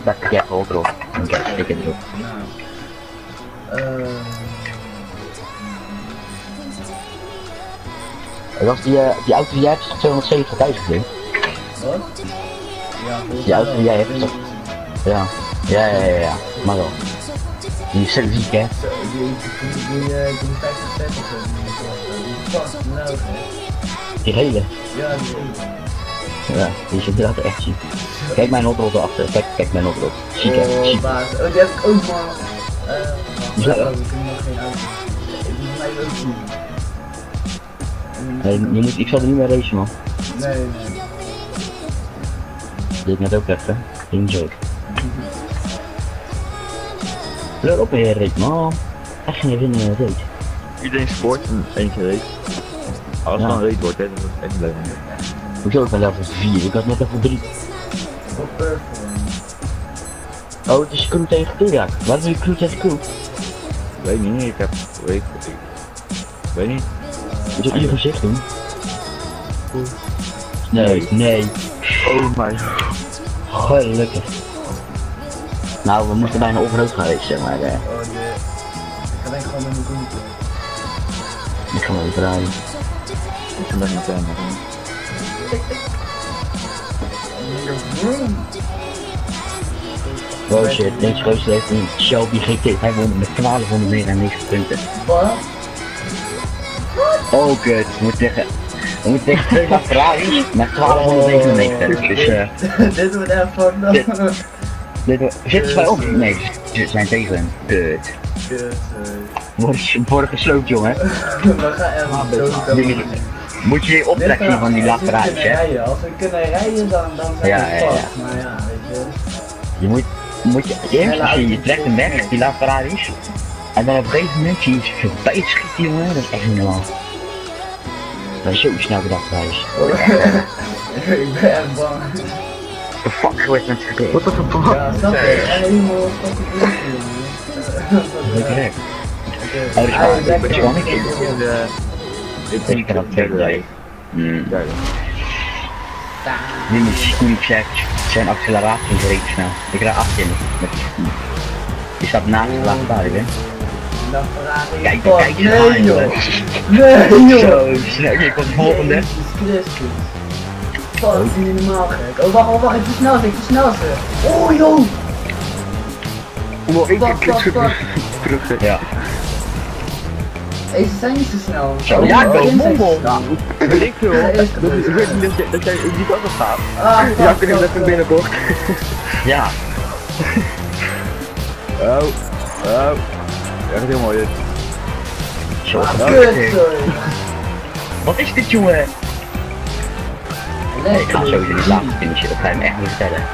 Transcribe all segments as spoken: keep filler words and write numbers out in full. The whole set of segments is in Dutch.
Dat ik heb wel erop. Ik heb ik heb erop. Nou. Dat was die, uh, die auto die jij hebt is toch tweehonderdzeventigduizend hè? Wat? Ja, die auto die jij hebt is toch... Ja. Ja, ja, ja, ja. Maar wel. Die is zo ziek hè? Zo, die, die, die, die, uh, die vijftig cent of zo. Die is vast nodig hè. Die hele? Ja, die hele. Ja, die is inderdaad echt ziek. Kijk mijn hotdog erachter, kijk, kijk mijn hotdog. Ziek hè, Oh, ziek. baas. Oh, die heb ik ook man. Eh, Die zijn uh, ook. we kunnen nog geen auto. Die is mij ook zien. Nee, je moet, ik zal er niet meer racen man. Nee, nee. Dit net ook even, geen joke. Kleur op weer reet man. Echt geen winnen in reet. Iedereen sport en eentje reed. Als het Ja. dan reed wordt, hè, dat is echt leuk. Hoezo ik ben level vier? Ik had net level drie. Wat perform. Oh, het is crew tegen crew, ja. Waar doe je crew tegen crew? Weet niet, ik heb, weet ik, weet niet. Moet je op je gezicht doen? Nee, nee. Oh my. Gelukkig. Nou, we moeten bijna off-road gaan racen, zeg maar. Eh. Oh, de... Ik ga denk gewoon met mijn groente. Ik ga maar even draaien. Ik ga met mijn camera. Oh shit, deze gozer heeft een Shelby G T vijfhonderd met twaalfhonderdnegenennegentig punten. Wat? Oh kut, we moeten tegen, we moeten tegen twee Ferraris met twaalfhonderdnegenennegentig. Dus eh, Dit wordt echt fucked up. dit wordt- zitten ze bij ons? Nee, ze zijn tegen hem. Kut. Kut, Worden worden gesloopt jongen. we gaan echt zo Jullie- Moet je je optrekken zien van die Ferraris hè. Als we kunnen rijden dan, dan zijn Ja, we ja, vast. ja. Maar ja, weet je. Je moet, moet je, eerst zie je, je trekt hem weg, die Ferraris. En dan op een gegeven moment zie je ze voorbij schieten jongen, dat is echt niet normaal. Dat is zo snel bedacht Ferraris. Ik ben echt bang. The fuck gebeurt met gebeurd? Wat de fuck? Ja, snap je? En helemaal fucking bloedje, jongen. Lekker hè? Oké. Oh, dat is Ah, waar, je bent dat is er. waar niet. In de... Ik kan dat tweede rijden. Hmm. Derde. Nu is hoe ik zeg, zijn acceleratie is redelijk snel. Ik rijd achter je met je staat naast de laatste baan, hè? Nou, Ferrari. Kijk, Fuck, kijk, nee joh. joh. Nee joh. Zo snel, je komt de volgende. Jezus Christus. Fuck, dat is niet normaal gek. Oh wacht, oh wacht, ik versnel ze, ik versnel ze. Oh joh. Nog één Fuck, keer fuck, terug. fuck. Terug. hè. Ja. Hey, ze zijn niet zo snel. Zo, Oh, ja, ik ben oh, een mommel. Ja, weet ik veel. Ja, is Dat is- Ik weet niet dat jij- dat jij die kant op gaat. Ah, fuck, Ja, ik kan hem fuck, even fuck. binnenbocht. Ja. Oh. Oh. Echt heel mooi dit. Zo. Ah, kut, sorry. Wat is dit jongen? Nee, Ik ga sowieso niet laten finishen, dat ga je me echt niet vertellen.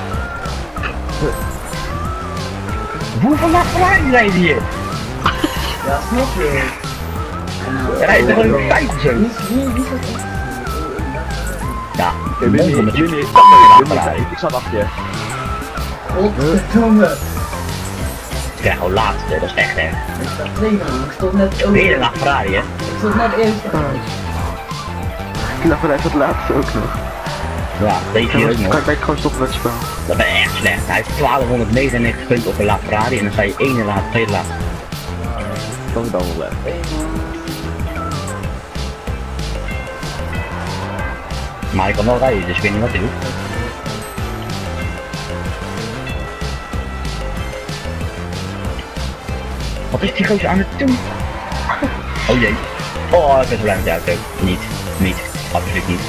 Hoeveel Ferrari rijden hier? Ja, snap je. Er rijdt er gewoon vijf of zo. Wie is wie wie is dat echt? Ja, Ik ben niet, met ik je ben niet, Ferrari. ik zat achter je. Godverdomme. Ik krijg al laatste, dat is echt erg. Ik sta tweede man, ik stond net Weer een over. Ferrari hè? Ik stond net eerst. Ik dacht vanuit het laatste ook nog. Ja, deze hier ook nog. Kan ik gewoon stoppen met het spel? Dat ben echt slecht. Hij heeft twaalfhonderdnegenennegentig punten op een La Ferrari en dan sta je één laat, tweede laat. Dat is dan wel leuk. Maar ik kan wel rijden, dus ik weet niet wat hij doet. Wat is die gozer aan het doen? Oh jee. Oh, ik ben zo blij met de auto. Niet, niet, absoluut niet.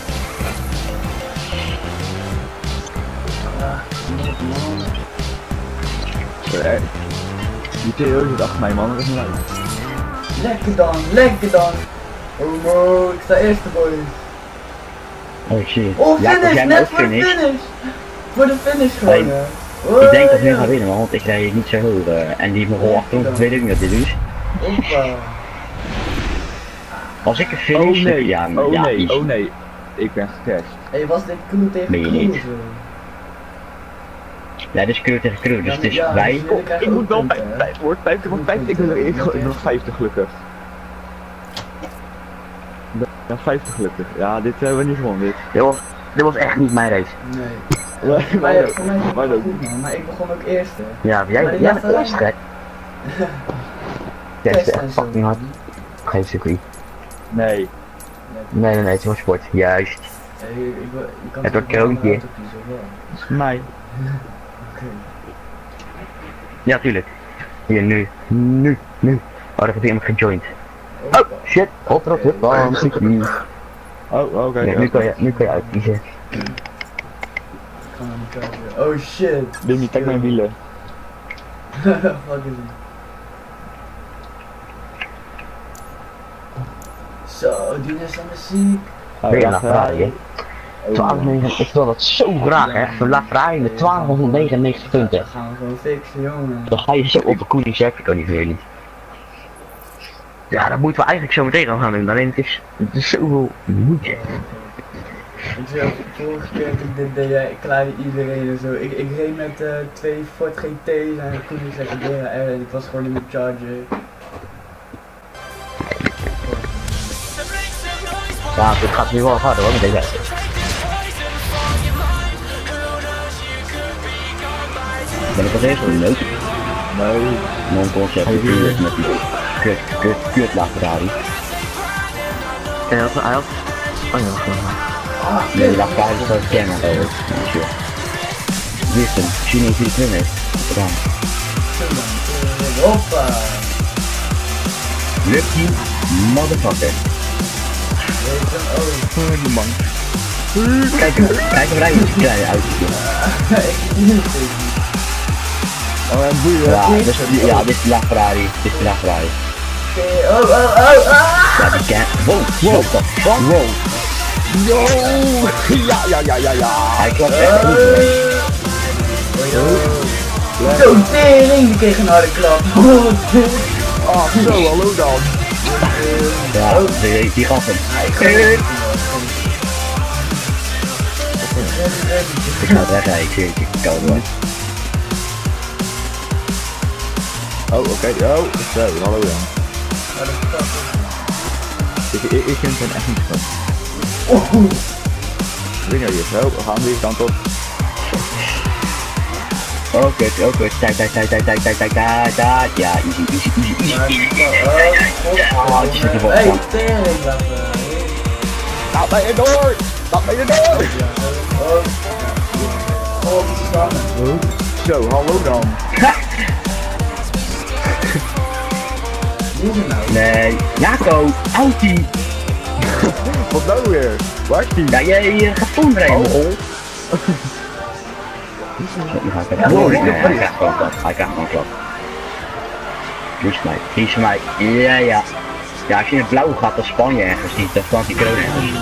Eh, Die Theo zit achter mij man, dat is niet uit. Lekker dan, lekker dan. Oh no, ik sta eerste boys. Oh shit. Oh Ja, als finish, jij net ook voor de finish. finish. Voor de finish gewoon. Hey, hè. Ik denk dat ik nu Oh, ga winnen, want ik rijd niet zo hoog. Uh, en die mijn rol achter ons, ik weet ook niet wat dit doet. Hoppa. Als ik een Oh finish, nee, ja, oh ja, nee, easy. oh nee. Ik ben gecashed. Hey, was dit crew tegen Ben je crew niet? of zo? Ja, dit is crew tegen crew, dus Ja, het is ja, wij. dus jullie krijgen Ik ook moet wel punten, hè? vijftig worden, vijftig, want vijftig, ik wil er eerst gewoon nog vijftig gelukkig. Ja, vijftig gelukkig. Ja, dit hebben we niet gewonnen, dit. Dit was, dit was echt niet mijn race. Nee. Ja, Voor mij mij, ook. voor mij is het Mij wel ook. goed man, maar ik begon ook eerste. Ja, maar jij Maar die jij laat bent wel eerst gek. Ja, het is Test echt en zo. fucking hard. Geen circuit. Nee. Nee, nee, nee, het is wel sport. Juist. Ja, je, ik, wil- je kan Het wordt toch wel een kroontje. auto kiezen, of wel? Mij. Oké. Ja, tuurlijk. Hier, nu. Nu. Nu. Oh, daar heeft iemand gejoind. Oh, Oh, shit. Hop, hop, hop. Oh, circuit. Oh, oké. Ja, nu kan je, nu kan je uitkiezen. ik ga hem kijken. Oh shit. Ding, kijk mijn wielen. Fuck is het? Zo, die is aan de ziek. Oh, Weer ja, een Ferrari, hè. twaalf negen, ik wil dat zo graag, hè. Zo'n LaFerrari met twaalfhonderdnegenennegentig punten. Dat gaan we gewoon fixen, jongen. Dan ga je zo op een koeling circuit, kan niet meer niet. Ja, dat moeten we eigenlijk zo meteen al gaan doen. Alleen het is, het is zoveel moeite. Ik zei ook, vorige keer toen ik dit deed, ja, ik klaarde iedereen en zo. Ik, ik reed met uh, twee Ford G T's en een Koenigs D H R en ik was gewoon in de Charger. Ja, het gaat nu wel harder hoor met deze wedstrijd. Ben ik als eerste wel leuk? Nee. Non-concept natuurlijk met die kut, kut, kut LaFerrari. En hij had, hij had... Oh ja, Ah, nee, LaFerrari is wel kennen over. Wist hem, Chino vierentwintig heeft gedaan. Hoppa! Lucky motherfucker. Oh, Die man. Kijk hem, kijk hem rijden met zijn kleine autootje. ik zie het niet. Oh, en boeien. Ja, dit is, ja, dit is de LaFerrari, dit is de LaFerrari. Oké, oh, oh, oh, ah! Ja, die ken... Wow, what the fuck? Wow. Yo! Ja, ja, ja, ja, ja. Hij klopt echt niet meer. Zo, tering, die kreeg een harde klap. Ah, zo, hallo dan. Ja, die, die gaf hem. Ik ga het wegrijden, ik zie het, ik kan het wel. Oh, oké. Okay. Oh, zo, hallo dan. Ik, ik, ik vind het echt niet van. Oh, Winger hier, zo, we gaan deze kant op. Oh kut, oh kut, tijd, tijd, tijd, tijd, tijd, tijd, tijd, tijd, tijd, ja, easy, easy, easy, easy. Oh, die zit er wel hey, van. tering, laat me. Laat mij erdoor! Laat mij erdoor! Oh, oh, die is staan. Zo, hallo dan. Wie is het nou? Nee, Jaco, autie. Wat nou weer? Waar is die? Ja, jij je gaat omrijden, hol. Nu ga ik het door. Nee, hij krijgt gewoon klap, hij krijgt gewoon klap. Kies mij, kies mij, ja, ja. Ja, als je in het blauw gaat, dan Spanje ergens niet, dan kan die kroon ergens.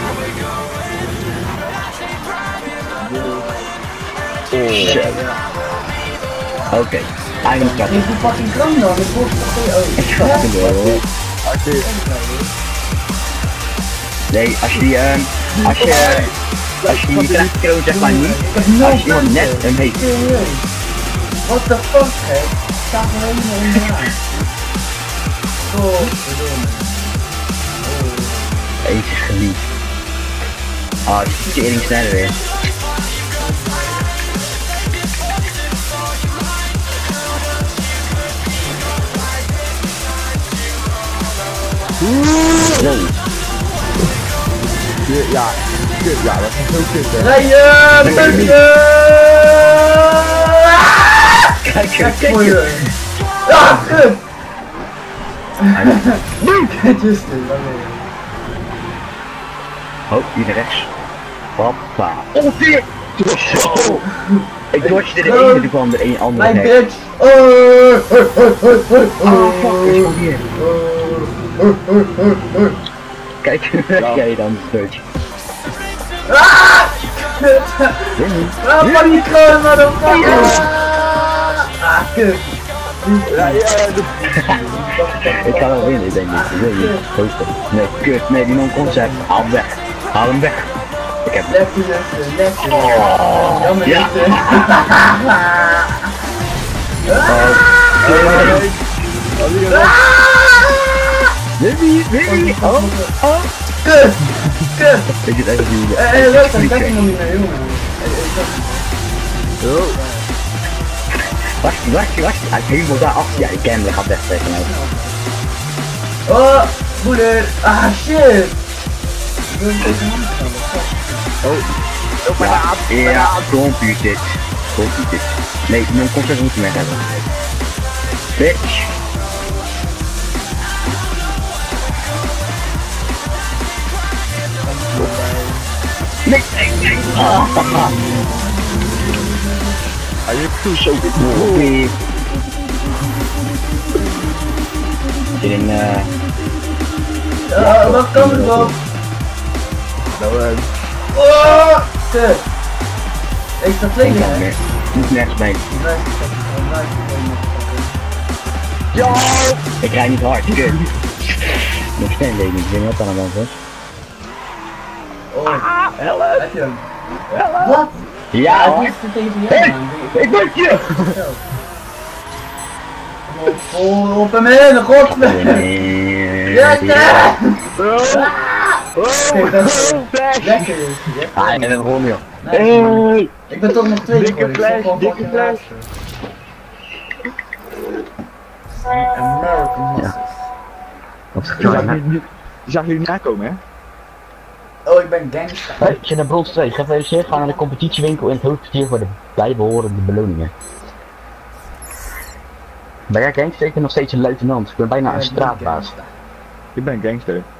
Zo. Oké, okay. eindelijk gaat Ik die fucking kroon dan, ik word toch oh. ik ga het door. Als je... Nee, als je die, um, als je, als je die krijgt de kroon zeg maar niet, als je iemand net hem heeft. What the fuck, hè? Ik sta er helemaal onderaan. Oh, verdomme. Eentje is geliefd. Ah, die is tering sneller weer. Wow. Ja, kut, ja, dat is zo kut, hè. Rijden, busje! Kijk, Ja, kijk, voor kijk. je. Ah, kut! Het is dit, wat wil je? Oh, hier naar rechts. Hoppa. Oh, dit! Zo! Ik dodgede de ene, er kwam er een andere Mijn hek. bitch! Oh, oh, oh, oh, oh, Oh, fuck, er is nog hier. oh, oh, oh, oh. Kijk, weg jij dan, Dutch. Ah! Kut! Winnie. Ah, pak die kroon, motherfucker! Ah, kut! Ja, ja, de... Ik ga wel winnen, denk ik. Ik wil niet. Hoofd. Nee, kut. Nee, die non-concept. Haal hem weg. Haal hem weg. Ik heb hem. Lekker, lekker, lekker! Oh, Jammer ja. niet, hè? Winnie, Winnie. Oh, oh. Kut! Kut! Ik zit even op die... Eh, eh, leuk, dan kijk ik nog niet naar jongen. Oh. Wacht, wacht, wacht. Hij is helemaal daar achter. Ja, die camera gaat wegtrekken. Nou. Oh, moeder. Ah, shit. Oh. Oh, mijn Ja, naam. ja, computer. Computer. Nee, mijn computer moet je weg hebben. Bitch. Nee, nee, nee. Ah, Hij heeft toen zo. Oei. Zit in, eh... Ah, wat kan er dan? Nou, eh. Oh, kut. Ik sta Ik tweede, kan hè? weer. Moet nergens mee. Ja! Ik rijd niet hard, kut. Nog steeds weet ik niet, ik weet niet wat aan de hand is. Oh, Help! heb je hem? Wat? Ja, Hij hoor. is er tegen jou, Hey, man. ik ben je! Oh, op hem in, godver! Ja, ja! Kijk, dat is lekker. Ah, en dan gewoon joh. Nee, ik ben toch nog twee Dikke geworden, ik zal flash, gewoon dikke fucking flash. luisteren. American Muscles. Wat is Je zag het? jullie- je zag jullie nakomen, hè? Oh, ik ben gangster. Hey, ik zit naar Brons twee. Gefeliciteerd, ga naar de competitiewinkel in het hoofdkwartier voor de bijbehorende beloningen. Ben jij gangster? Ik ben nog steeds een luitenant. Ik ben bijna een straatbaas. Ik ben gangster.